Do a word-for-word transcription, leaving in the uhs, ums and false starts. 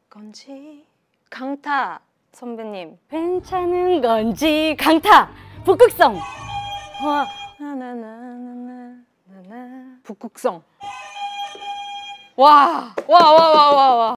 건지. 강타 선배님. 괜찮은 건지. 강타. 북극성. 와. 나나나나나나. 북극성. 와, 와, 와, 와, 와, 와.